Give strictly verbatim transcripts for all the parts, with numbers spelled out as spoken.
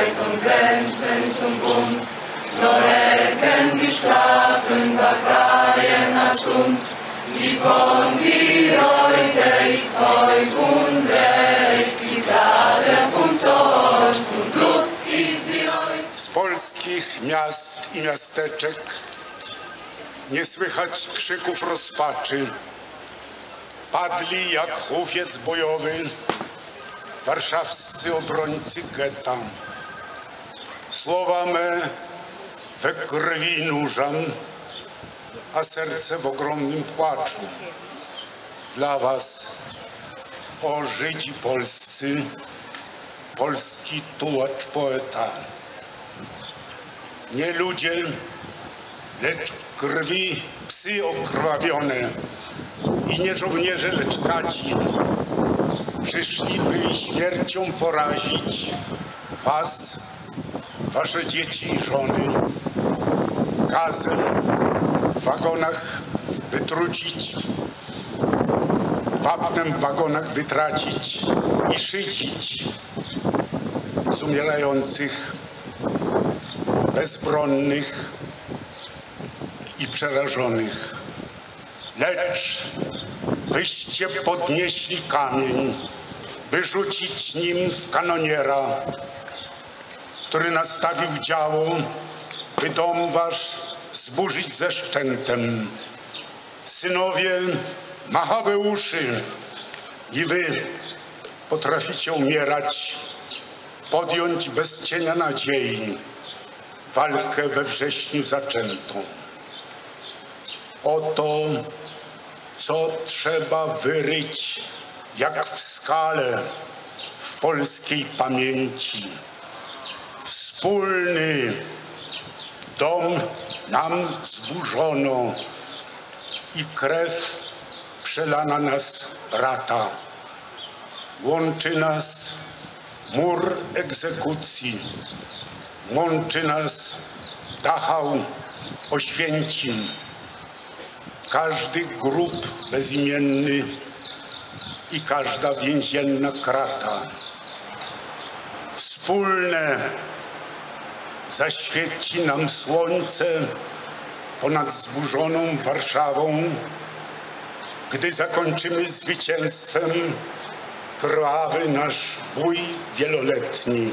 weit und Grenzen zum Bund, nur erkennt die Strafen der freien Nation, die von dir heute ist Volk und Recht, die Gnade von Zorn und Blut ist sie heute. Z polskich miast i miasteczek nie słychać krzyków rozpaczy. Padli jak hufiec bojowy warszawscy obrońcy getta. Słowa me we krwi nurzam, a serce w ogromnym płaczu. Dla was, o Żydzi polscy, polski tułacz poeta. Nie ludzie, lecz krwi psy okrwawione i nie żołnierze, lecz kaci przyszli, by śmiercią porazić was, wasze dzieci i żony, gazem w wagonach wytrucić, wapnem w wagonach wytracić i szydzić z umierających, bezbronnych i przerażonych. Lecz wyście podnieśli kamień, by rzucić nim w kanoniera, który nastawił działo, by dom wasz zburzyć ze szczętem. Synowie Machabeuszy, i wy potraficie umierać, podjąć bez cienia nadziei walkę we wrześniu zaczętą. Oto, co trzeba wyryć, jak w skale w polskiej pamięci. Wspólny dom nam zburzono i krew przelana nas rata. Łączy nas mur egzekucji, łączy nas Dachau, Oświęcim, każdy grób bezimienny i każda więzienna krata. Wspólne zaświeci nam słońce ponad zburzoną Warszawą, gdy zakończymy zwycięstwem krwawy nasz bój wieloletni.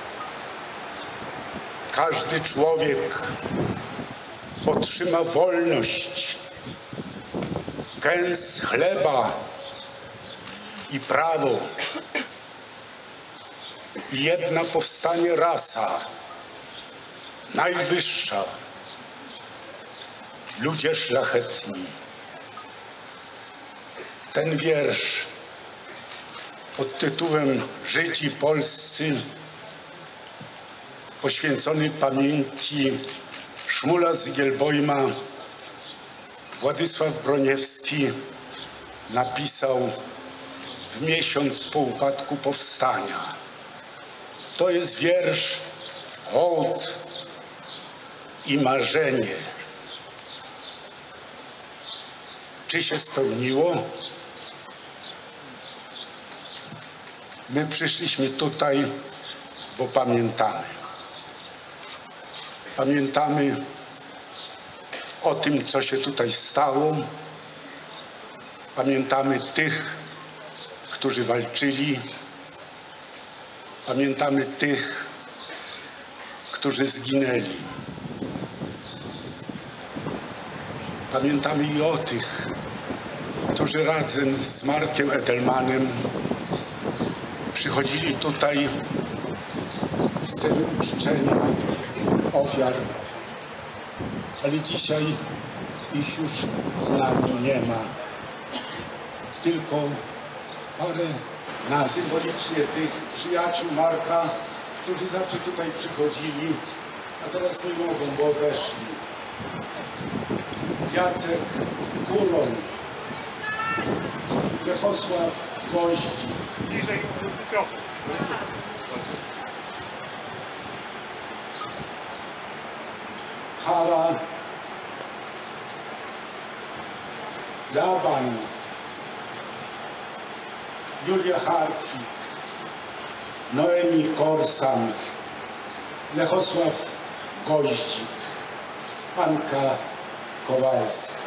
Każdy człowiek otrzyma wolność, kęs chleba i prawo. I jedna powstanie rasa, najwyższa, ludzie szlachetni. Ten wiersz pod tytułem Żydzi polscy, poświęcony pamięci Szmula Zygielbojma, Władysław Broniewski napisał w miesiąc po upadku powstania. To jest wiersz, hołd i marzenie. Czy się spełniło? My przyszliśmy tutaj, bo pamiętamy. Pamiętamy o tym, co się tutaj stało. Pamiętamy tych, którzy walczyli. Pamiętamy tych, którzy zginęli. Pamiętamy i o tych, którzy razem z Markiem Edelmanem przychodzili tutaj w celu uczczenia ofiar, ale dzisiaj ich już z nami nie ma. Tylko parę nazw, symbolicznie tych przyjaciół Marka, którzy zawsze tutaj przychodzili, a teraz nie mogą, bo odeszli. Jacek Kulon, Lechosław Goździk, Hala Laban, Julia Hartwig, Noemi Korsan, Lechosław Goździk, Anka Kowalska.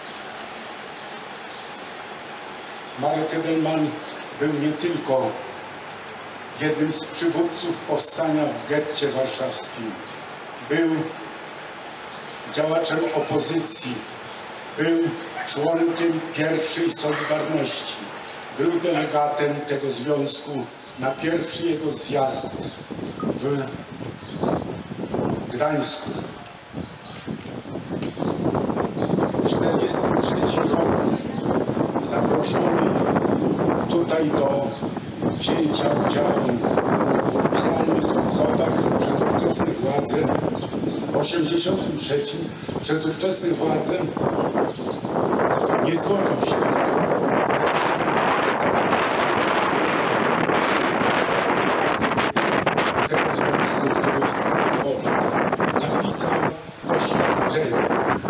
Marek Edelman był nie tylko jednym z przywódców powstania w getcie warszawskim. Był działaczem opozycji, był członkiem pierwszej Solidarności, był delegatem tego związku na pierwszy jego zjazd w Gdańsku. W tysiąc dziewięćset czterdziestym trzecim roku zaproszony tutaj do wzięcia udziału w witalnych obchodach przez ówczesne władze. W tysiąc dziewięćset osiemdziesiątym trzecim przez ówczesne władze nie zgodził się na to. Tego związku, który współtworzył, napisał oświadczenie.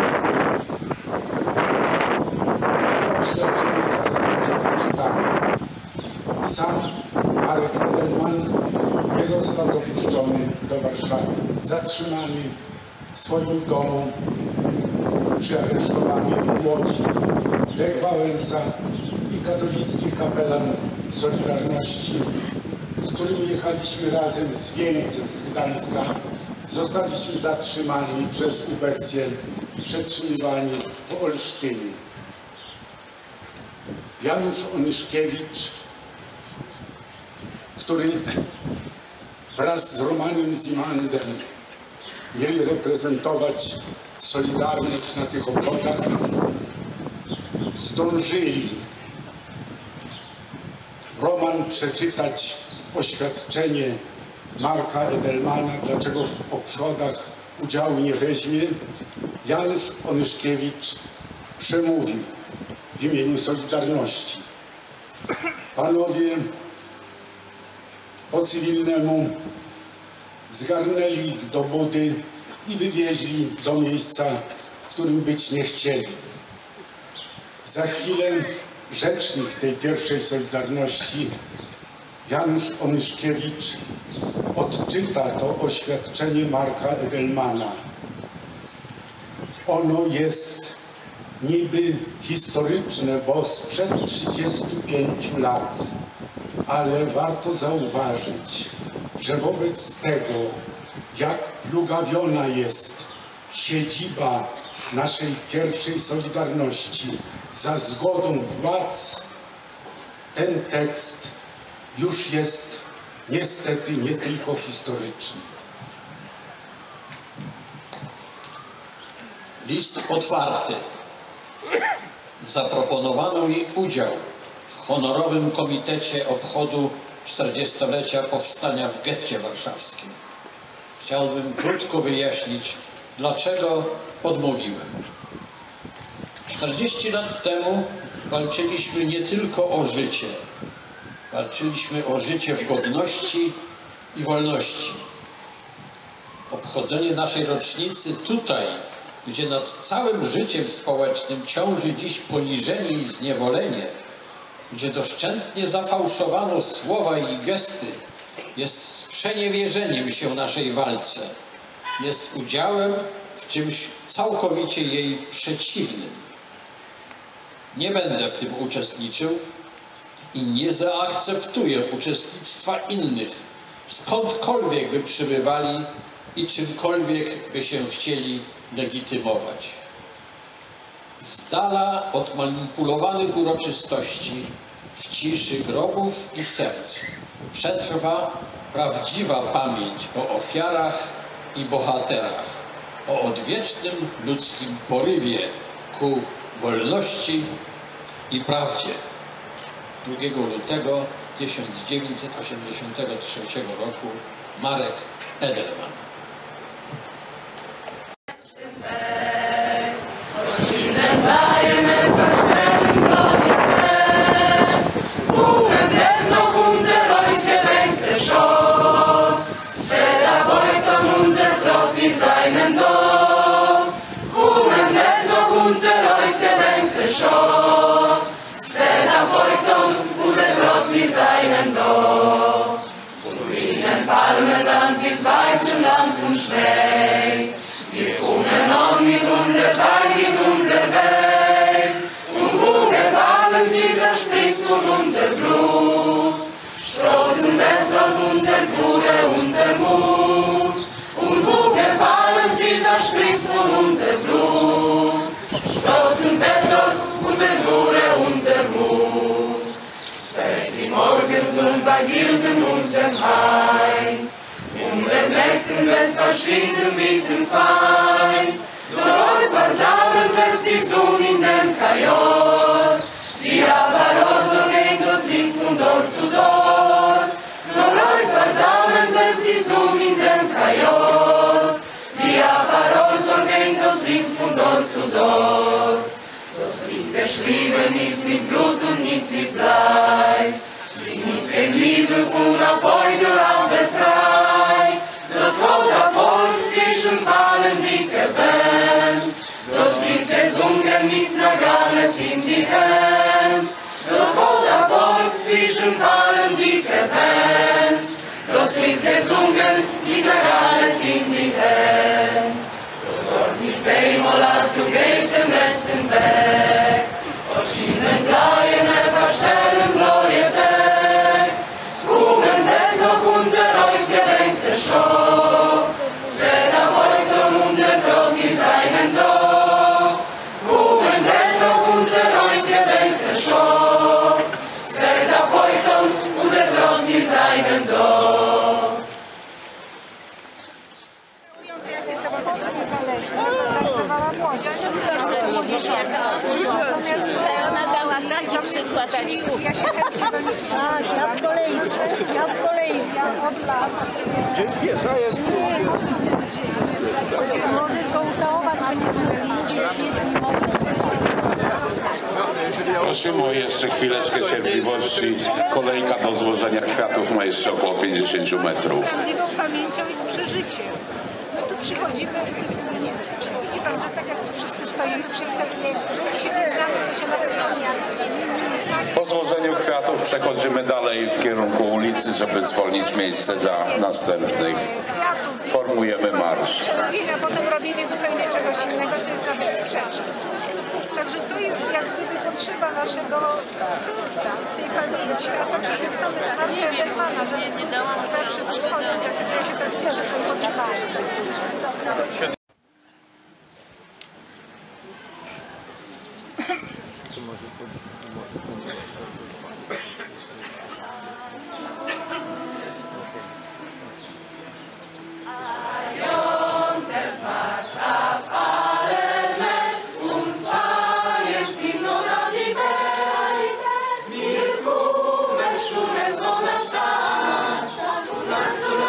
To oświadczenie zaraz będzie czytane. Sam Marek Edelman nie został dopuszczony do Warszawy. Zatrzymany w swoim domu, przyaresztowany w Łodzi. Lech Wałęsa i katolicki kapelan Solidarności, z którymi jechaliśmy razem z Wieńcem z Gdańska, zostaliśmy zatrzymani przez ubecję i przetrzymywani w Olsztynie. Janusz Onyszkiewicz, który wraz z Romanem Zimandem mieli reprezentować Solidarność na tych obchodach, zdążyli Roman przeczytać oświadczenie Marka Edelmana, dlaczego w obchodach udziału nie weźmie. Janusz Onyszkiewicz przemówił w imieniu Solidarności. Panowie po cywilnemu zgarnęli ich do budy i wywieźli do miejsca, w którym być nie chcieli. Za chwilę rzecznik tej pierwszej Solidarności, Janusz Onyszkiewicz, odczyta to oświadczenie Marka Edelmana. Ono jest niby historyczne, bo sprzed trzydziestu pięciu lat, ale warto zauważyć, że wobec tego, jak plugawiona jest siedziba naszej pierwszej Solidarności za zgodą władz, ten tekst już jest niestety nie tylko historyczny. List otwarty. Zaproponowano jej udział w honorowym komitecie obchodu czterdziestolecia powstania w getcie warszawskim. Chciałbym krótko wyjaśnić, dlaczego odmówiłem. czterdzieści lat temu walczyliśmy nie tylko o życie. Walczyliśmy o życie w godności i wolności. Obchodzenie naszej rocznicy tutaj, gdzie nad całym życiem społecznym ciąży dziś poniżenie i zniewolenie, gdzie doszczętnie zafałszowano słowa i gesty, jest sprzeniewierzeniem się naszej walce, jest udziałem w czymś całkowicie jej przeciwnym. Nie będę w tym uczestniczył i nie zaakceptuję uczestnictwa innych, skądkolwiek by przybywali i czymkolwiek by się chcieli legitymować. Z dala od manipulowanych uroczystości, w ciszy grobów i serc przetrwa prawdziwa pamięć o ofiarach i bohaterach, o odwiecznym ludzkim porywie ku wolności i prawdzie. drugiego lutego tysiąc dziewięćset osiemdziesiątego trzeciego roku Marek Edelman. Seinen Dorf, und er brought mir seinen Dorf, und ihnen arme Land, bis weißem Land von Schnee. Wir kommen an mit unser Wein, mit unser Weg. Und wo gefallen sie, zerspritzt von unser Blut. Straßenwelt auf unser Gure, unser Mut. Und wo gefallen sie, zerspritzt von unser Blut. Straßenwelt auf unser Gure, unser Mut. Fällt die Morgens und bei Gilden unserem Heim. Und der Nächten wird verschwinden mit dem Feind. Dort versammeln wird die Sonne in dem Kajor. Wie aber so geht das Lied von dort zu dort. Dort versammeln wird die Sonne in dem Kajor. Wie aber so geht das Lied von dort zu dort. Das Lied geschrieben ist mit Blut und nicht mit Blei. Sind nicht den Liebe von der Freude auf der Frei. Das Volk der Volk zwischen Fallen wie gewähnt. Das Lied gesungen mit Nagales in die Hand. Das Volk der Volk zwischen Fallen wie gewähnt. Das Lied gesungen mit Nagales in die Hand. Das Wort mit Bemol, als du gehst im letzten Weg. Verschiedenen Bleien, verstellen neue Tag. Kommen weg noch unser ausgedenkte Show. Seht auf heute unser Brot ist einen da. Kommen weg noch unser ausgedenkte Show. Seht auf heute unser Brot ist einen da. Ona dała taki przykład, a nie kupię. Tak, ja w kolejce, ja w kolejce. Gdzie jest piesza? Jest Możesz go ucałować, a nie Prosimy o jeszcze chwileczkę cierpliwości. Kolejka do złożenia kwiatów ma jeszcze około pięćdziesiąt metrów. Z prawdziwą pamięcią i z przeżyciem. My tu przychodzimy, widzi pan, że tak jak tu wszyscy stoimy, wszyscy się nie znamy, to się nazywa. Po złożeniu kwiatów przechodzimy dalej w kierunku ulicy, żeby zwolnić miejsce dla następnych. Formujemy marsz. A potem robimy zupełnie czegoś innego, co jest nawet sprzeczne. Także to jest jak gdyby potrzeba naszego serca, tej pamięci, a także jest tam czwarty Edelmana, że zawsze przychodzą, ja się tak cieszę, że poczytają. Mir kumen, schuren, so na Zahn, und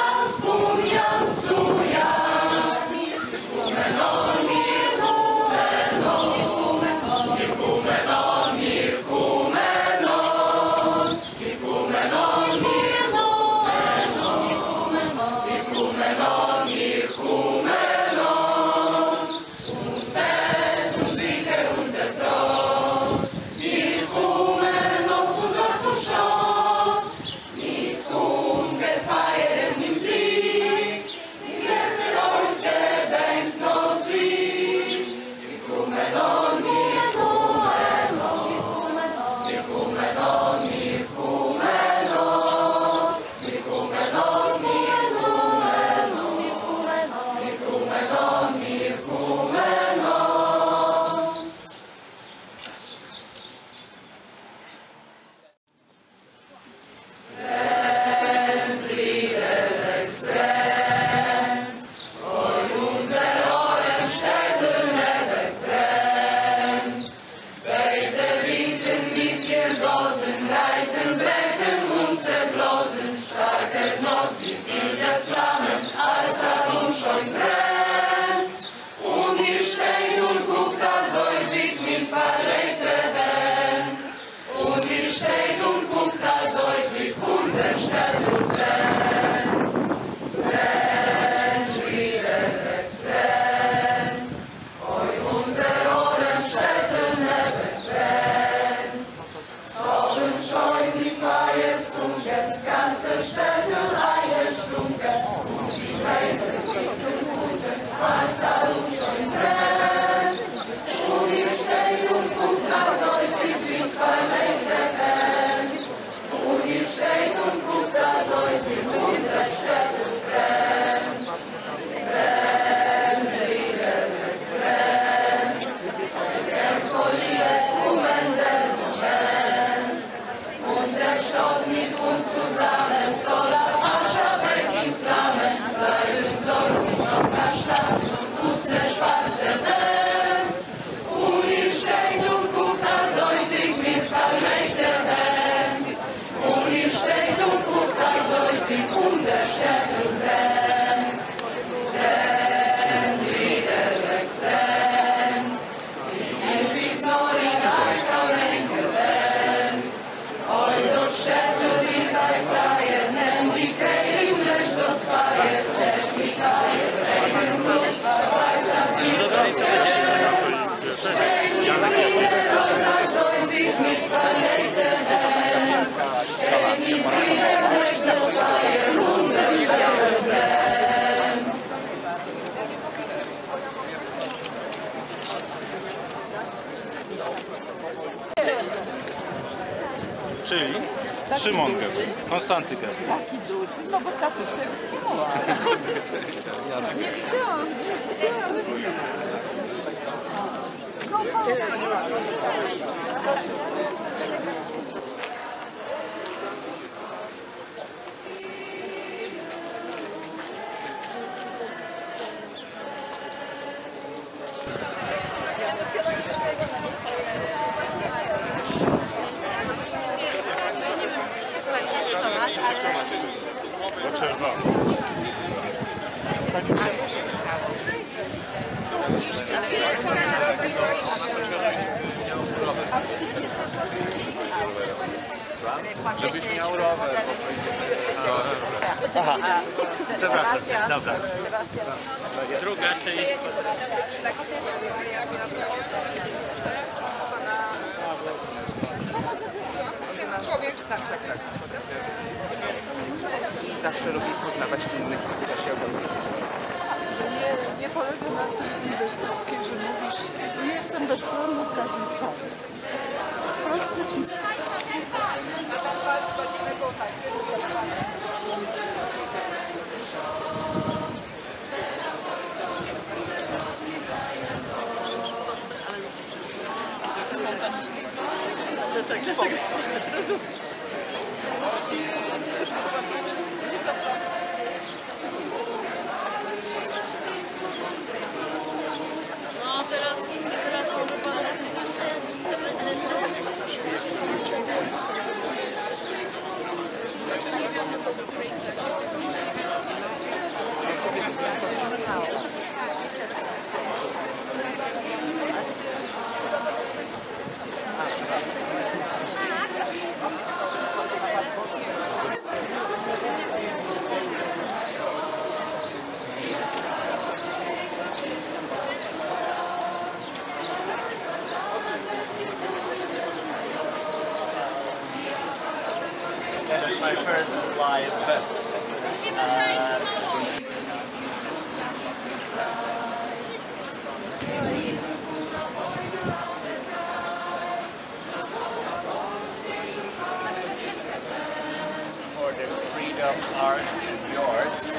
Szymon Kevin. Konstanty Kevin. Taki duży, no bo tatusiek ciąła. Nie widziałam, nie widziałam. Żebyś miał rower. Aha, przepraszam, dobra. Druga część. Tak, tak, tak. I zawsze lubi poznawać innych, która się ogląda. Że nie, nie polega na tym inwestyckiej, że mówisz, nie jestem bezstronny w każdym stanie. Wprost przeciwnie. No teraz, teraz chyba That's my first live uh, for the freedom ours and yours.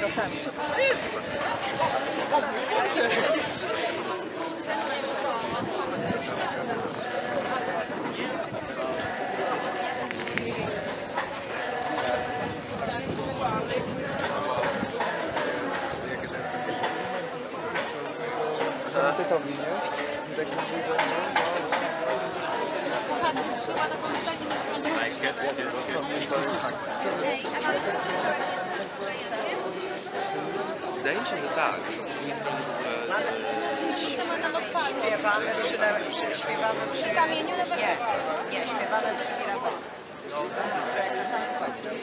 Wydaje mi się, że tak, że po drugiej stronie w ogóle... Śpiewamy przy, przy, śpiewamy przy kamieniu? Nie, nie, śpiewamy przy Mirabolce. To jest na samym końcu.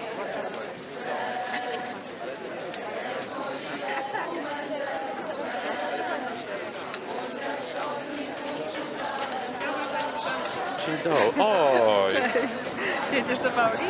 Czyli do... Oj! Cześć. Jedziesz do Pauli?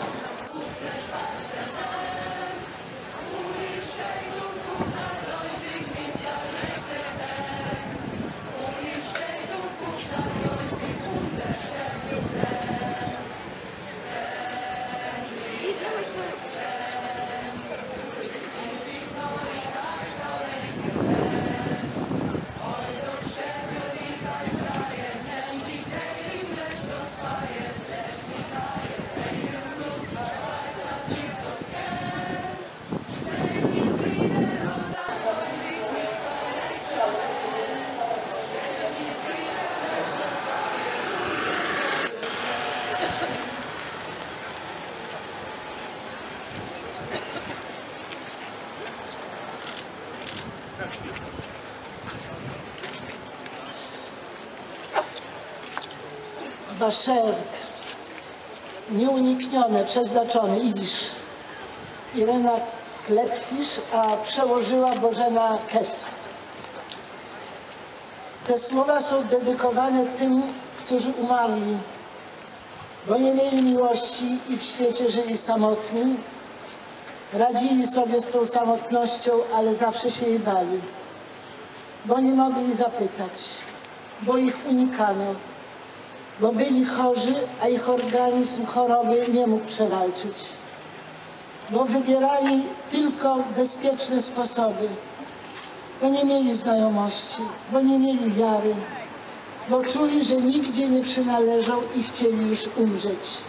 Baszert, nieuniknione, przeznaczony, idzisz. Irena Klepfisz, a przełożyła Bożena Kef. Te słowa są dedykowane tym, którzy umarli, bo nie mieli miłości i w świecie żyli samotni. Radzili sobie z tą samotnością, ale zawsze się jej bali, bo nie mogli zapytać, bo ich unikano, bo byli chorzy, a ich organizm choroby nie mógł przewalczyć, bo wybierali tylko bezpieczne sposoby, bo nie mieli znajomości, bo nie mieli wiary, bo czuli, że nigdzie nie przynależą i chcieli już umrzeć.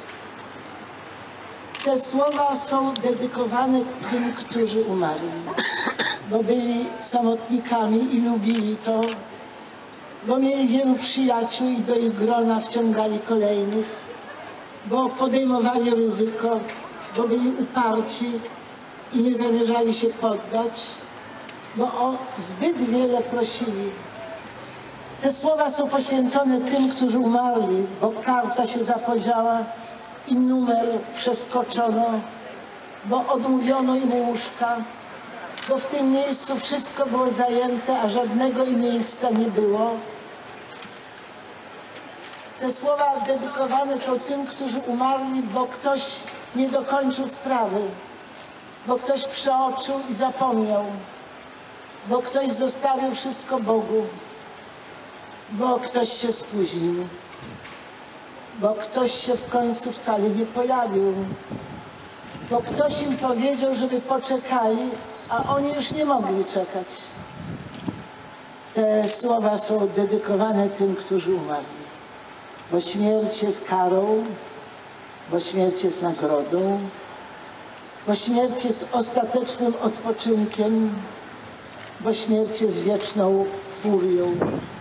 Te słowa są dedykowane tym, którzy umarli, bo byli samotnikami i lubili to, bo mieli wielu przyjaciół i do ich grona wciągali kolejnych, bo podejmowali ryzyko, bo byli uparci i nie zamierzali się poddać, bo o zbyt wiele prosili. Te słowa są poświęcone tym, którzy umarli, bo karta się zapodziała i numer przeskoczono, bo odmówiono im łóżka, bo w tym miejscu wszystko było zajęte, a żadnego im miejsca nie było. Te słowa dedykowane są tym, którzy umarli, bo ktoś nie dokończył sprawy, bo ktoś przeoczył i zapomniał, bo ktoś zostawił wszystko Bogu, bo ktoś się spóźnił, bo ktoś się w końcu wcale nie pojawił, bo ktoś im powiedział, żeby poczekali, a oni już nie mogli czekać. Te słowa są dedykowane tym, którzy umarli, bo śmierć jest karą, bo śmierć jest nagrodą, bo śmierć jest ostatecznym odpoczynkiem, bo śmierć jest wieczną furią.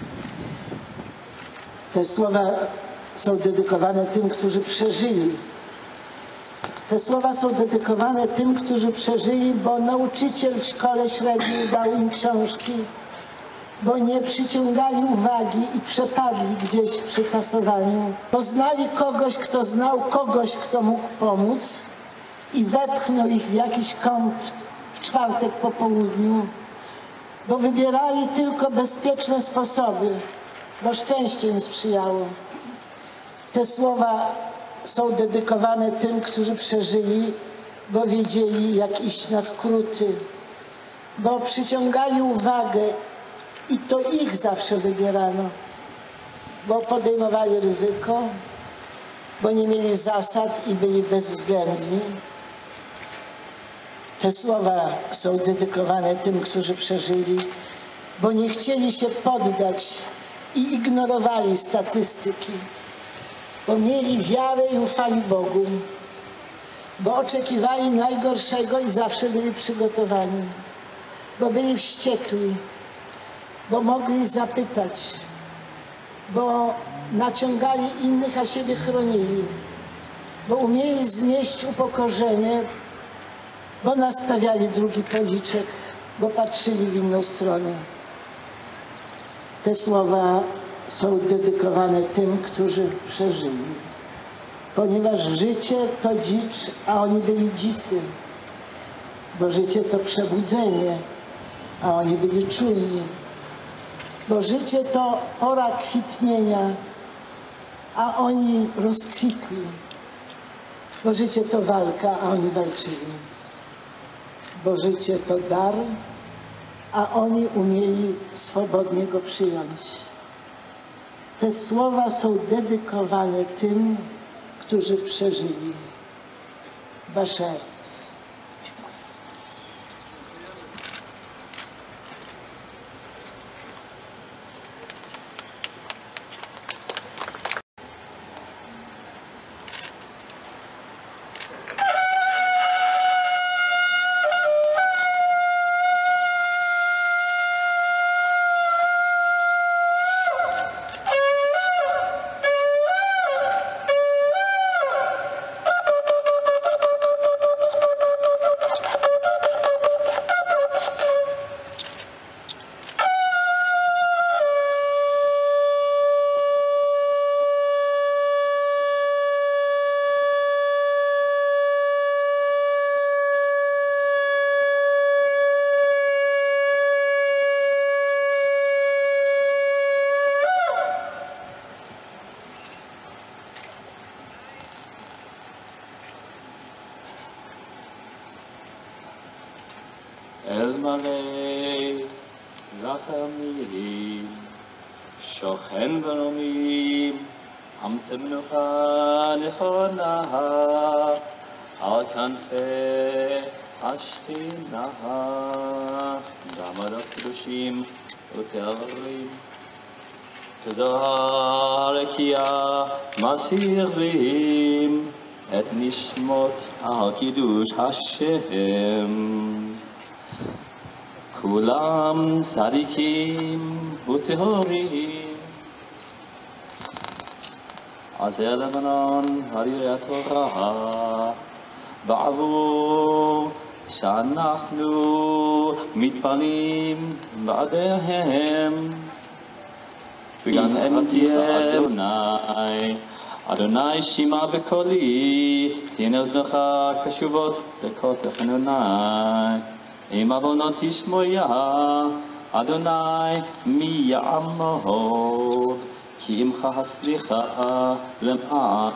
Te słowa są dedykowane tym, którzy przeżyli. Te słowa są dedykowane tym, którzy przeżyli, bo nauczyciel w szkole średniej dał im książki, bo nie przyciągali uwagi i przepadli gdzieś przy tasowaniu, bo znali kogoś, kto znał kogoś, kto mógł pomóc i wepchnął ich w jakiś kąt w czwartek po południu, bo wybierali tylko bezpieczne sposoby, bo szczęście im sprzyjało. Te słowa są dedykowane tym, którzy przeżyli, bo wiedzieli, jak iść na skróty, bo przyciągali uwagę i to ich zawsze wybierano, bo podejmowali ryzyko, bo nie mieli zasad i byli bezwzględni. Te słowa są dedykowane tym, którzy przeżyli, bo nie chcieli się poddać i ignorowali statystyki, bo mieli wiarę i ufali Bogu, bo oczekiwali najgorszego i zawsze byli przygotowani, bo byli wściekli, bo mogli zapytać, bo naciągali innych, a siebie chronili, bo umieli znieść upokorzenie, bo nastawiali drugi policzek, bo patrzyli w inną stronę. Te słowa są dedykowane tym, którzy przeżyli, ponieważ życie to dzicz, a oni byli dzicy, bo życie to przebudzenie, a oni byli czujni, bo życie to pora kwitnienia, a oni rozkwitli, bo życie to walka, a oni walczyli, bo życie to dar, a oni umieli swobodnie go przyjąć. Te słowa są dedykowane tym, którzy przeżyli. Bashert. אלמלא רחמים, שוכן ברומים, עמסי מנוחה נכונה, על כנפי השכינה, דמר הקדושים וטהרים, כזוהר רקיע מסירים את נשמות הקידוש השם. כולם צדיקים וטהורים, עזר לבנון הרירי התורה, בעבור שאנחנו מתפללים בעדיהם. בגן עדן תהיה אדוני, אדוני שמע בקולי, תהיינה אוזניך קשובות בקול תחנוני. אם עוונות תשמוע, אדוני מי יעמוד, כי עמך הסליחה למען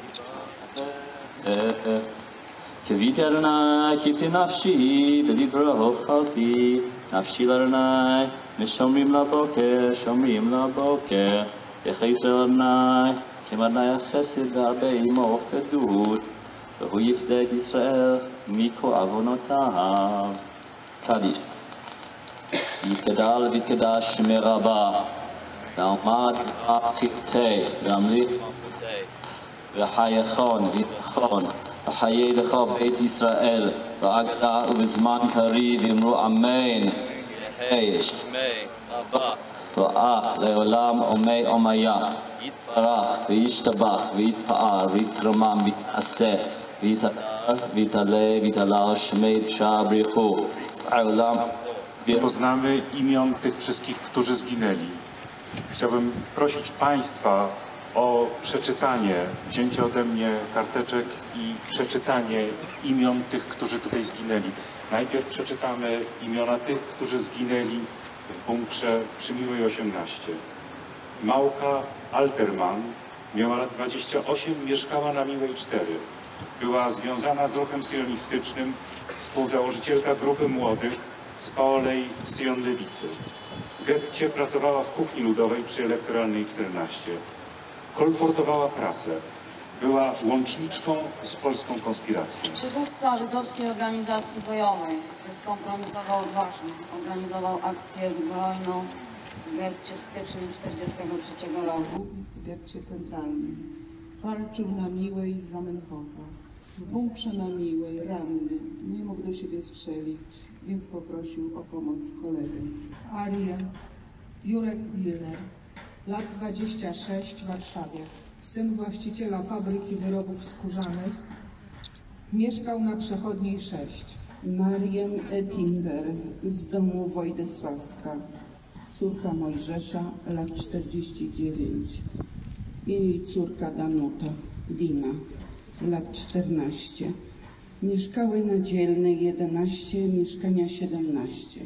קוויתי אדוני, קיוויתי נפשי, בדברו אכלתי, נפשי לאדוני, משומרים לבוקר, שומרים לבוקר, יחי ישראל אדוני, כי אדוני החסד והרבה עמו חדות, והוא יפדה את ישראל מכל עוונותיו. קדיש. יתגדל ויתקדש שמי רבה, ועמד חיטי, ועמליך מלכותי, וחייכון ויתכון, וחיי לך בית ישראל, ועגלה ובזמן קריב יאמרו אמן, יהי שמי רבה, ואך לעולם עומי עומיה, יתברך וישתבח ויתפאר ויתרומם ויתעשה, ויתהדר ויתעלה ויתעלה שמי תשע בריחו. Poznamy imion tych wszystkich, którzy zginęli. Chciałbym prosić Państwa o przeczytanie, wzięcie ode mnie karteczek i przeczytanie imion tych, którzy tutaj zginęli. Najpierw przeczytamy imiona tych, którzy zginęli w bunkrze przy Miłej osiemnaście. Małka Alterman miała lat dwadzieścia osiem, mieszkała na Miłej cztery. Była związana z ruchem sionistycznym, współzałożycielka grupy młodych z Paolej Sion Lewicy. W getcie pracowała w kuchni ludowej przy Elektoralnej czternaście. Kolportowała prasę. była łączniczką z polską konspiracją. Przywódca żydowskiej organizacji bojowej bezkompromisowo odważnie organizował akcję zbrojną w getcie w styczniu tysiąc dziewięćset czterdziestego trzeciego roku. W getcie centralnym. Walczył na Miłej z Zamenhofa. W bunkrze na Miłej, ranny, nie mógł do siebie strzelić, więc poprosił o pomoc kolegę. Aria, Jurek Wilner, lat dwadzieścia sześć w Warszawie. Syn właściciela fabryki wyrobów skórzanych. Mieszkał na Przechodniej sześć. Marię Ettinger z domu Wojdesławska. Córka Mojżesza, lat czterdzieści dziewięć. Jej córka Danuta, Dina, lat czternaście. Mieszkały na Dzielnej jedenaście, mieszkania siedemnaście.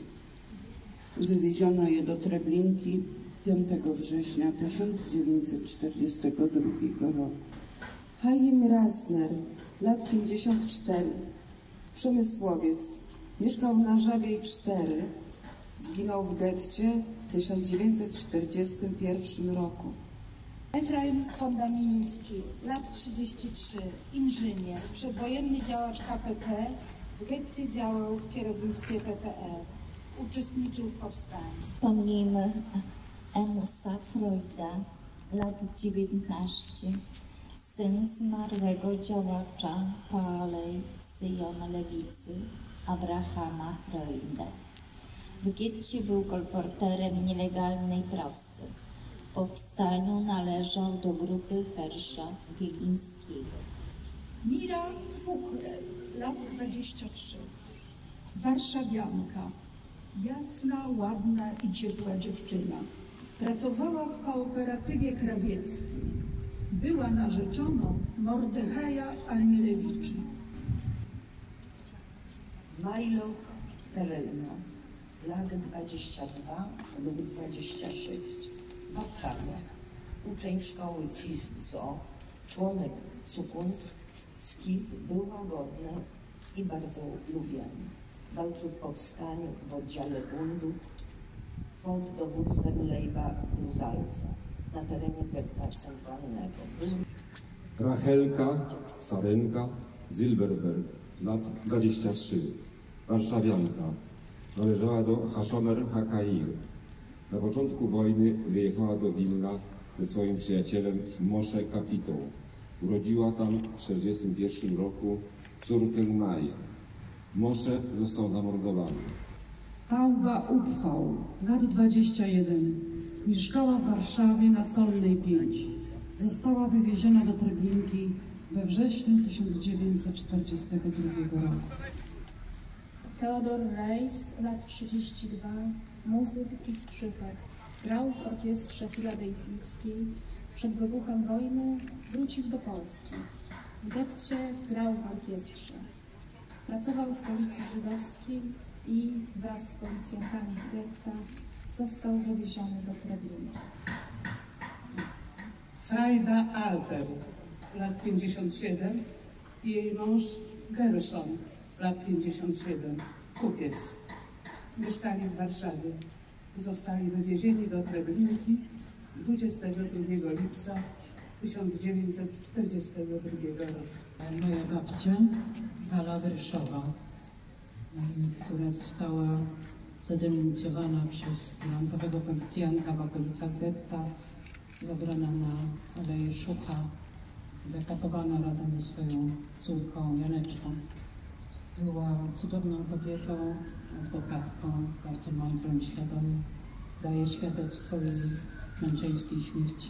Wywieziono je do Treblinki piątego września tysiąc dziewięćset czterdziestego drugiego roku. Chaim Rasner, lat pięćdziesiąt cztery, przemysłowiec, mieszkał na Żabiej cztery, zginął w getcie w tysiąc dziewięćset czterdziestym pierwszym roku. Efraim Fondamiński, lat trzydzieści trzy, inżynier, przedwojenny działacz K P P, w getcie działał w kierownictwie P P E, uczestniczył w powstaniu. Wspomnijmy Emusa Freuda, lat dziewiętnaście, syn zmarłego działacza Palej Syjon Lewicy, Abrahama Freuda. W getcie był kolporterem nielegalnej prasy. W powstaniu należał do grupy Hersza Wilińskiego. Mira Fuchrel, lat dwadzieścia trzy, warszawianka, jasna, ładna i ciepła dziewczyna. Pracowała w kooperatywie krawieckiej. Była narzeczoną Mordechaja Anielewicza. Majloch Perelna, lat dwadzieścia dwa lub dwadzieścia sześć, Warszawa, uczeń szkoły C I S O, członek Cukund, Skif, był łagodny i bardzo lubiany. Walczył w powstaniu w oddziale bundu pod dowództwem Lejba Bruzalca na terenie getta centralnego. Był... Rachelka Sarenka Zilberberg, lat dwadzieścia trzy, warszawianka. Należała do Hashomer Hakair. Na początku wojny wyjechała do Wilna ze swoim przyjacielem Moshe Kapitą. Urodziła tam w tysiąc dziewięćset czterdziestym pierwszym roku córkę Maję. Moshe został zamordowany. Tauba Upfał, lat dwadzieścia jeden. Mieszkała w Warszawie na Solnej pięć. Została wywieziona do Treblinki we wrześniu tysiąc dziewięćset czterdziestego drugiego roku. Theodor Reis, lat trzydzieści dwa, muzyk i skrzypek. Grał w orkiestrze filadelfijskiej. Przed wybuchem wojny wrócił do Polski. W getcie grał w orkiestrze. Pracował w policji żydowskiej i wraz z policjantami z getta został wywieziony do Treblinki. Frajda Alter, lat pięćdziesiąt siedem i jej mąż Gershon, lat pięćdziesiąt siedem, kupiec. Mieszkali w Warszawie. Zostali wywiezieni do Treblinki dwudziestego drugiego lipca tysiąc dziewięćset czterdziestego drugiego roku. Moja babcia, Ala Wryszowa, która została zadenuncjowana przez granatowego policjanta w okolicach getta, zabrana na Aleję Szucha, zakatowana razem ze swoją córką Janeczką. Była cudowną kobietą, adwokatką, bardzo mądrą i świadomą. Daje świadectwo jej męczeńskiej śmierci.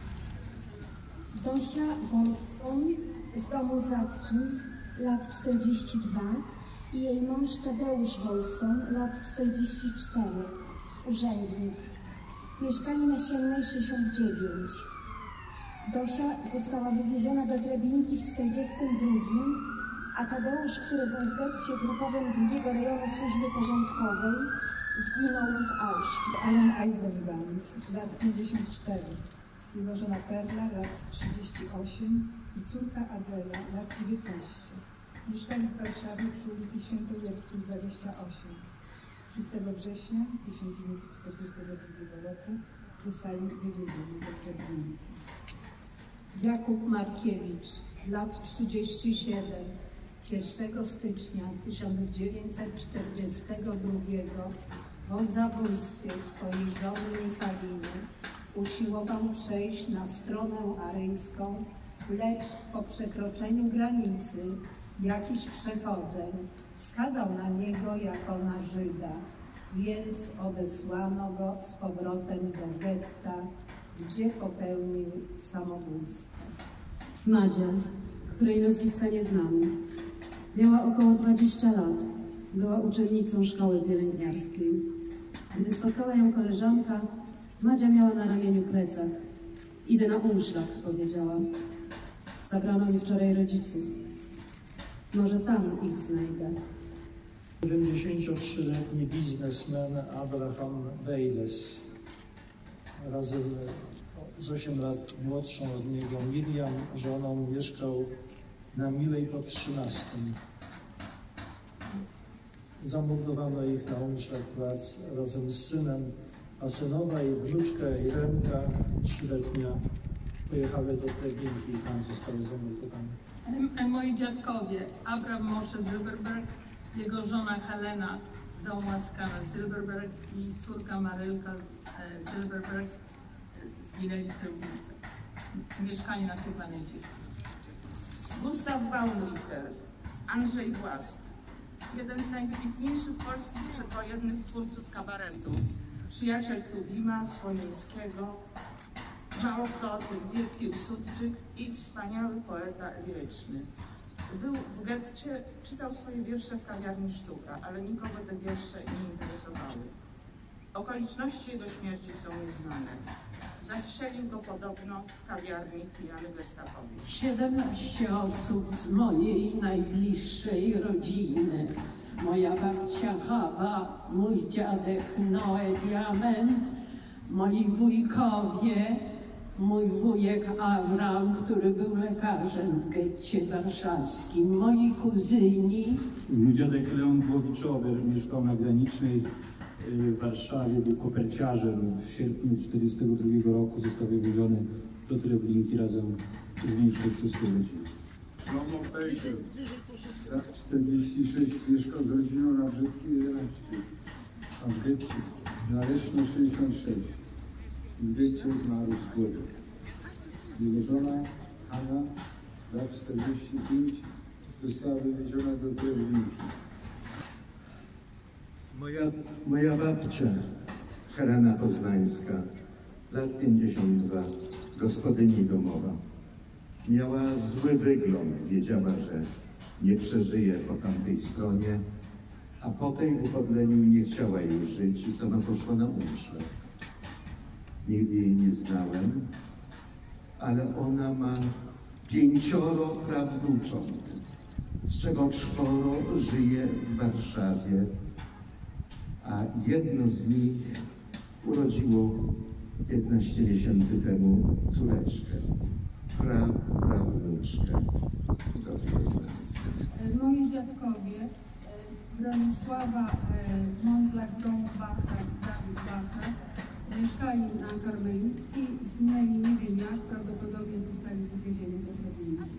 Dosia Wolfson z domu Zatkind, lat czterdzieści dwa i jej mąż Tadeusz Wolfson, lat czterdzieści cztery, urzędnik. Mieszkali na Siennej sześćdziesiąt dziewięć. Dosia została wywieziona do Treblinki w czterdziestym drugim, a Tadeusz, który był w getcie grupowym drugiego rejonu służby porządkowej, zginął w Auschwitz. Alan Eisenband, lat pięćdziesiąt cztery. Miłożona Perla, lat trzydzieści osiem i córka Adela, lat dziewiętnaście. Mieszkali w Warszawie przy ulicy Świętojerskiej dwadzieścia osiem. szóstego września tysiąc dziewięćset czterdziestego drugiego roku zostali wywiezieni do Treblinki. Jakub Markiewicz, lat trzydzieści siedem, pierwszego stycznia tysiąc dziewięćset czterdziestego drugiego po zabójstwie swojej żony Michaliny usiłował przejść na stronę aryjską, lecz po przekroczeniu granicy jakiś przechodzeń wskazał na niego jako na Żyda, więc odesłano go z powrotem do getta, gdzie popełnił samobójstwo. Madzia, której nazwiska nie znamy, miała około dwadzieścia lat. Była uczennicą szkoły pielęgniarskiej. Gdy spotkała ją koleżanka, Madzia miała na ramieniu plecak. Idę na umszlak, powiedziała. Zabrano mi wczoraj rodziców. Może tam ich znajdę. siedemdziesięciotrzyletni biznesmen Abraham Bejles razem z osiem lat młodszą od niego Miriam, żoną, mieszkał na Milej pod trzynastym. Zamordowano ich na Umszlak Plac razem z synem, a synowa i wnuczka Iremka, trzyletnia, pojechały do Treblinki i tam zostały zamordowane. Moi dziadkowie, Abraham Moshe Zilberberg, jego żona Helena z domu Łaskana Zilberberg i córka Marylka Zilberberg zginęli w Treblince. Mieszkanie na Cyglanecie. Gustaw Baumrichter, Andrzej Włast, jeden z najwybitniejszych polskich przedwojennych twórców kabaretu, przyjaciel Tuwima, Słonińskiego, mało kto o tym wie, Piłsudczyk i wspaniały poeta liryczny. Był w getcie, czytał swoje wiersze w kawiarni Sztuka, ale nikogo te wiersze nie interesowały. Okoliczności jego śmierci są nieznane. Zastrzelił go podobno w kawiarni pijany gestapowiec. siedemnaście osób z mojej najbliższej rodziny. Moja babcia Hawa, mój dziadek Noe Diament, moi wujkowie, mój wujek Awram, który był lekarzem w getcie warszawskim, moi kuzyni. Mój dziadek Leon Głowiczower mieszkał na Granicznej w Warszawie, był koperciarzem. W sierpniu tysiąc dziewięćset czterdziestego drugiego roku został wywieziony do Treblinki razem z większością swojej rodziny. Szlomo Pejsel, lat czterdzieści sześć, mieszkał z rodziną na Brzeskiej jedenaście, a w getcie na Leszno sześćdziesiąt sześć. W getcie zmarł z głodu. Jego żona Hanna, lat czterdzieści pięć, została wywieziona do Treblinki. Moja, moja babcia, Helena Poznańska, lat pięćdziesiąt dwa, gospodyni domowa. Miała zły wygląd, wiedziała, że nie przeżyje po tamtej stronie, a po tej upodleniu nie chciała już żyć i sama poszła na umszlak. Nigdy jej nie znałem, ale ona ma pięcioro prawnucząt, z czego czworo żyje w Warszawie, a jedno z nich urodziło piętnaście miesięcy temu córeczkę, pra, prawnuczkę Zofii Poznańskiej. Moi dziadkowie, Bronisława Mądlak z domu Bacha i Dawid Bacha, mieszkali na Karmelickiej, zginęli nie wiem jak, prawdopodobnie zostali wywiezieni do Treblinki.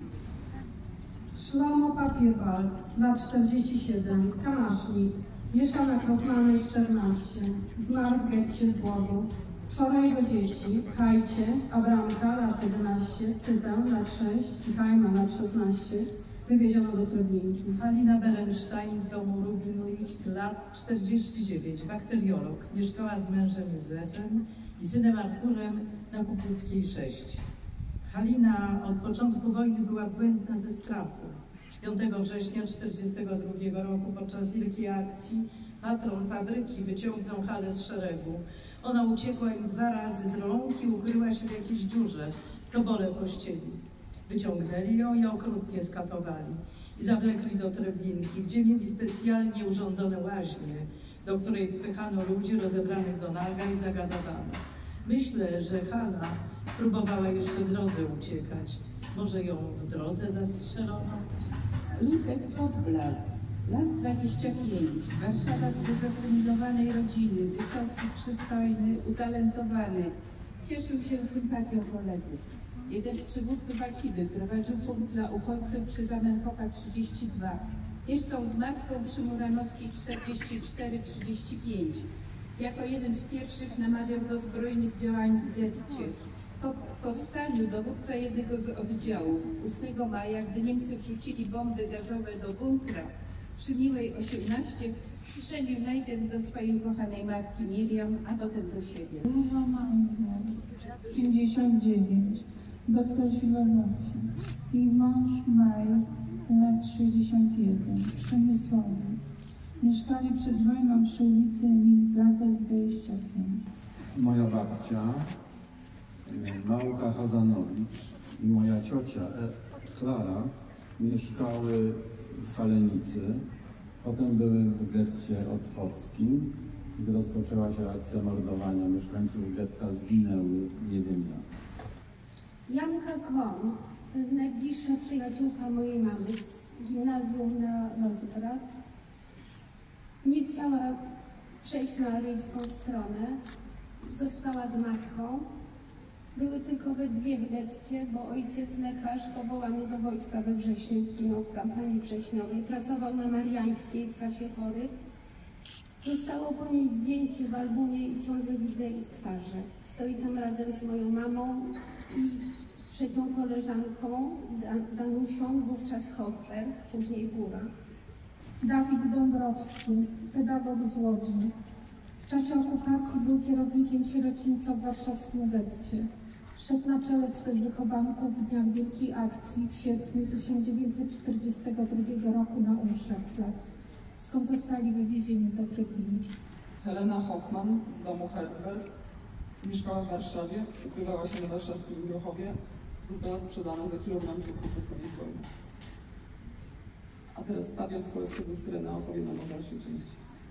Szlomo Papierwald, lat czterdzieści siedem, kamasznik, mieszkał na Krokmanej czternaście, zmarł w getcie z głodu. Czworo jego dzieci, Hajcie, Abramka, lat jedenaście, Cytę, lat sześć i Hajma, lat szesnaście, wywieziono do Treblinki. Halina Berenstein z domu Rubin-Licht, lat czterdzieści dziewięć, bakteriolog. Mieszkała z mężem Józefem i synem Arturem na Kupieckiej sześć. Halina od początku wojny była błędna ze strachu. piątego września tysiąc dziewięćset czterdziestego drugiego roku podczas wielkiej akcji patron fabryki wyciągnął Halę z szeregu. Ona uciekła im dwa razy z rąk i ukryła się w jakiejś dziurze, tobole pościeli. Wyciągnęli ją i okrutnie skatowali i zawlekli do Treblinki, gdzie mieli specjalnie urządzone łaźnie, do której wpychano ludzi rozebranych do naga i zagazowano. Myślę, że Hala próbowała jeszcze w drodze uciekać. Może ją w drodze zastrzelono? Ludek Podblar, lat dwadzieścia pięć, Warszawa do zasymilowanej rodziny, wysoki, przystojny, utalentowany. Cieszył się sympatią kolegów. jeden z przywódców Akiby, prowadził punkt dla uchodźców przy Zamenhofa trzydzieści dwa. Mieszkał z matką przy Muranowskiej czterdzieści cztery trzydzieści pięć. Jako jeden z pierwszych namawiał do zbrojnych działań w getcie. Po powstaniu dowódca jednego z oddziałów ósmego maja, gdy Niemcy wrzucili bomby gazowe do bunkra przy Miłej osiemnaście, strzelił najpierw do swojej ukochanej matki Miriam, a potem do siebie. Róża Meissner, pięćdziesiąt dziewięć, doktor filozofii. I mąż Maj, lat sześćdziesiąt jeden, Przemysłowiec. Mieszkali przed wojną przy ulicy Emil Plater dwadzieścia pięć. Moja babcia, Małka Hazanowicz i moja ciocia Klara mieszkały w Falenicy, potem były w getcie otwockim. Gdy rozpoczęła się akcja mordowania mieszkańców getta, zginęły, nie wiem jak. Janka Kon, najbliższa przyjaciółka mojej mamy z gimnazjum na Rozgrad, nie chciała przejść na aryjską stronę, została z matką. Były tylko we dwie w getcie, bo ojciec lekarz powołany do wojska we wrześniu zginął w kampanii wrześniowej. Pracował na Mariańskiej w kasie chorych. Zostało po niej zdjęcie w albumie i ciągle widzę ich twarze. Stoi tam razem z moją mamą i trzecią koleżanką, Dan Danusią, wówczas Hopper, później Góra. Dawid Dąbrowski, pedagog z Łodzi. W czasie okupacji był kierownikiem sierocińca w warszawskim getcie. Szedł na czele swych wychowanków w dniach Wielkiej Akcji w sierpniu tysiąc dziewięćset czterdziestego drugiego roku na Umszach-Plac, skąd zostali wywiezieni do Treblinki. Helena Hoffman z domu Herzfeld mieszkała w Warszawie, ukrywała się na warszawskim Grochowie, została sprzedana za kilogram cukru pod koniec wojny. A teraz Paweł z kolektywu Syrena opowie nam o dalszej części.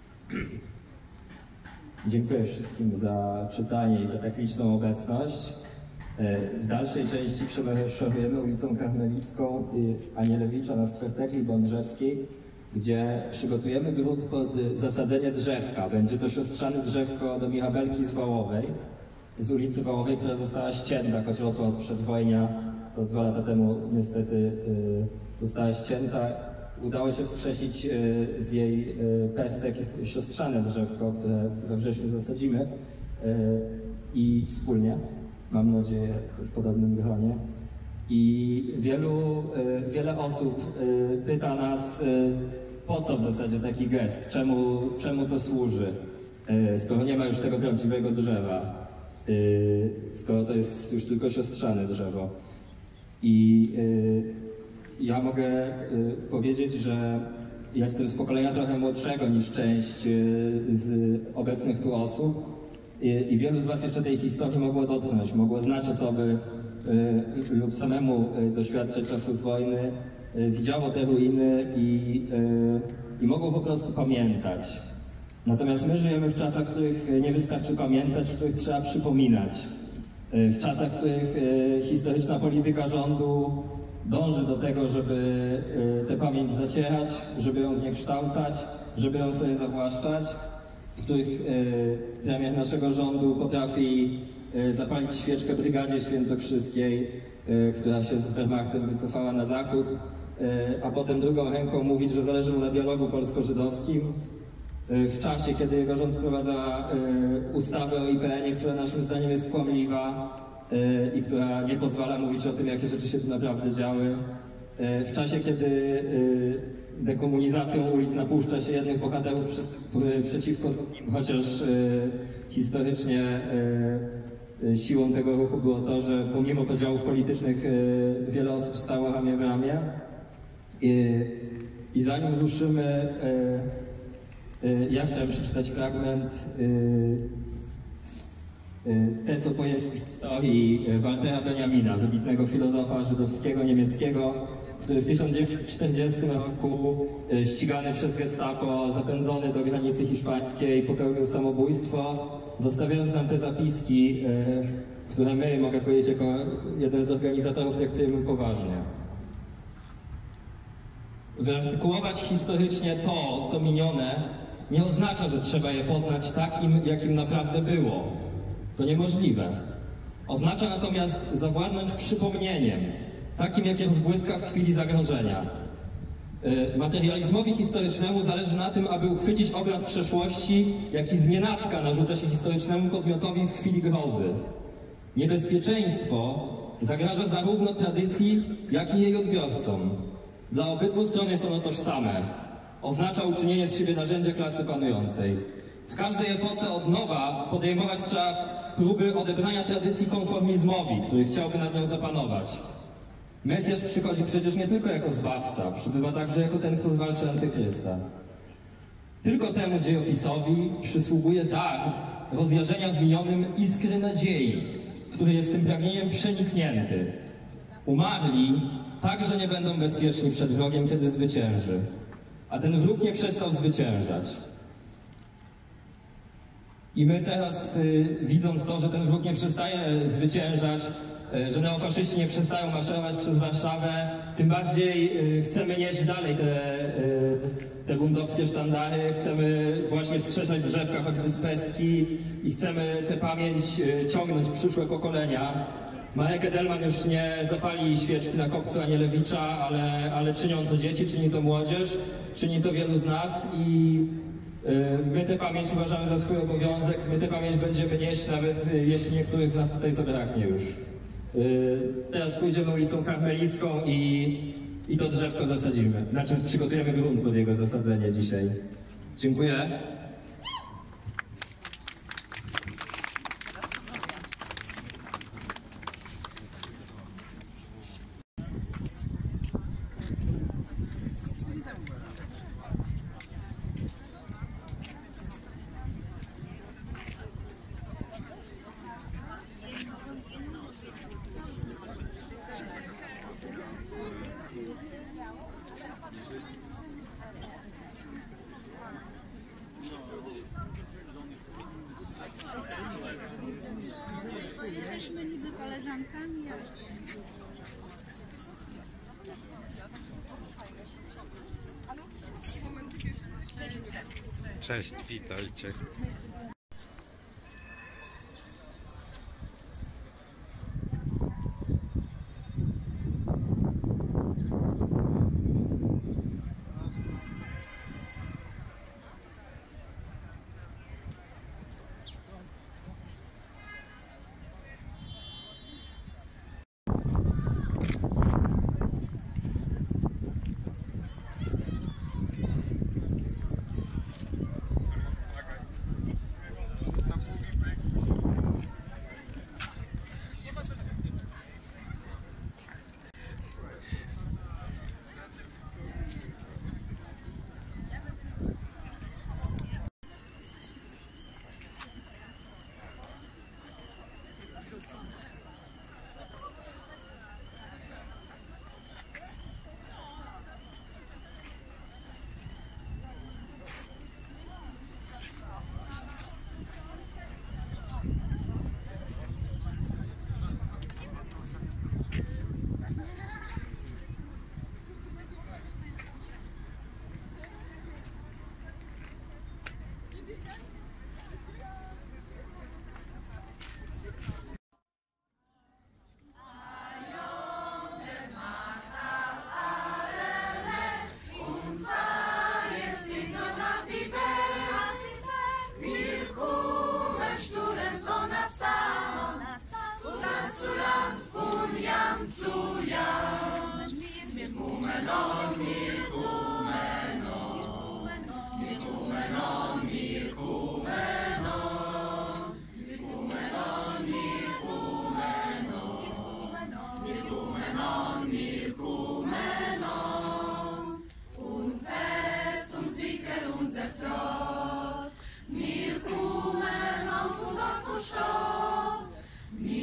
Dziękuję wszystkim za czytanie i za tak liczną obecność. W dalszej części przemawiamy ulicą Karmelicką i Anielewicza na Skwertekli Bądrzewskiej, gdzie przygotujemy grunt pod zasadzenie drzewka. Będzie to siostrzane drzewko do Michabelki z Wałowej, z ulicy Wałowej, która została ścięta, choć rosła od przedwojnia. To dwa lata temu niestety została ścięta. Udało się wskrzesić z jej pestek siostrzane drzewko, które we wrześniu zasadzimy i wspólnie, mam nadzieję, w podobnym gronie. I wielu, wiele osób pyta nas, po co w zasadzie taki gest, czemu, czemu to służy, skoro nie ma już tego prawdziwego drzewa, skoro to jest już tylko siostrzane drzewo. I ja mogę powiedzieć, że jestem z pokolenia trochę młodszego niż część z obecnych tu osób i wielu z was jeszcze tej historii mogło dotknąć, mogło znać osoby lub samemu doświadczać czasów wojny, widziało te ruiny i, i mogło po prostu pamiętać. Natomiast my żyjemy w czasach, w których nie wystarczy pamiętać, w których trzeba przypominać. W czasach, w których historyczna polityka rządu dąży do tego, żeby tę pamięć zacierać, żeby ją zniekształcać, żeby ją sobie zawłaszczać, w których premier naszego rządu potrafi zapalić świeczkę Brygadzie Świętokrzyskiej, która się z Wehrmachtem wycofała na zachód, a potem drugą ręką mówić, że zależy mu na dialogu polsko-żydowskim, w czasie, kiedy jego rząd wprowadza ustawę o I P N ie, która naszym zdaniem jest kłamliwa i która nie pozwala mówić o tym, jakie rzeczy się tu naprawdę działy. W czasie, kiedy dekomunizacją ulic napuszcza się jednych bohaterów przeciwko drugim, chociaż historycznie siłą tego ruchu było to, że pomimo podziałów politycznych wiele osób stało ramię w ramię. I, i zanim ruszymy, ja chciałem przeczytać fragment Tes o pojęciu historii Waltera Benjamina, wybitnego filozofa żydowskiego, niemieckiego, który w tysiąc dziewięćset czterdziestym roku ścigany przez gestapo, zapędzony do granicy hiszpańskiej, popełnił samobójstwo, zostawiając nam te zapiski, które my, mogę powiedzieć, jako jeden z organizatorów traktujemy poważnie. Wyartykułować historycznie to, co minione, nie oznacza, że trzeba je poznać takim, jakim naprawdę było. To niemożliwe. Oznacza natomiast zawładnąć przypomnieniem, takim jakie rozbłyska w chwili zagrożenia. Materializmowi historycznemu zależy na tym, aby uchwycić obraz przeszłości, jaki znienacka narzuca się historycznemu podmiotowi w chwili grozy. Niebezpieczeństwo zagraża zarówno tradycji, jak i jej odbiorcom. Dla obydwu stron jest ono tożsame. Oznacza uczynienie z siebie narzędzia klasy panującej. W każdej epoce od nowa podejmować trzeba próby odebrania tradycji konformizmowi, który chciałby nad nią zapanować. Mesjasz przychodzi przecież nie tylko jako zbawca, przybywa także jako ten, kto zwalczy antychrysta. Tylko temu dziejopisowi przysługuje dar rozjarzenia w minionym iskry nadziei, który jest tym pragnieniem przeniknięty. Umarli także nie będą bezpieczni przed wrogiem, kiedy zwycięży. A ten wróg nie przestał zwyciężać. I my teraz, y, widząc to, że ten wróg nie przestaje zwyciężać, y, że neofaszyści nie przestają maszerować przez Warszawę, tym bardziej y, chcemy nieść dalej te, y, te bundowskie sztandary, chcemy właśnie wskrzeszać drzewka choćby z pestki i chcemy tę pamięć y, ciągnąć w przyszłe pokolenia. Marek Edelman już nie zapali świeczki na kopcu Anielewicza, ale, ale czynią to dzieci, czyni to młodzież, czyni to wielu z nas i my tę pamięć uważamy za swój obowiązek, my tę pamięć będziemy nieść, nawet jeśli niektórych z nas tutaj zabraknie już. Teraz pójdziemy ulicą Karmelicką i, i to drzewko zasadzimy. Znaczy przygotujemy grunt pod jego zasadzenie dzisiaj. Dziękuję. Jesteśmy niby koleżankami, ale... Cześć, witajcie.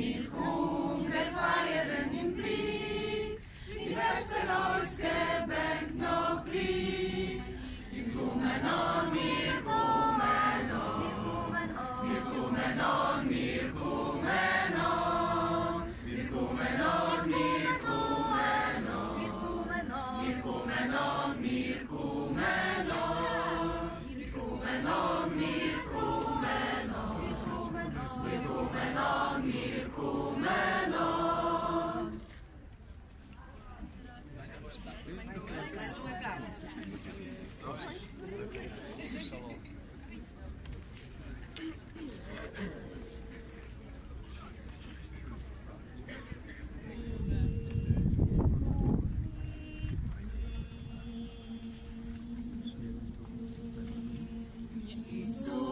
Mir Kumen, Feiern im Krieg, die Herzen aus Gebet. Jezu.